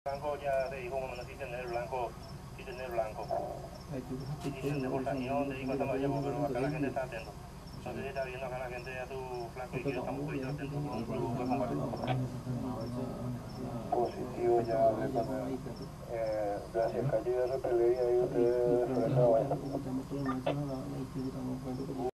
Blanco ya te dijo, como no, si tener blanco, si tener blanco. Si tener portañón, te digo, estamos allá, pero acá la gente está atento. No sé si está viendo acá la gente a tu flanco izquierdo, está un poquito atento con tu combate. Positivo ya hablé con él. Gracias, calle de repeler y ahí ustedes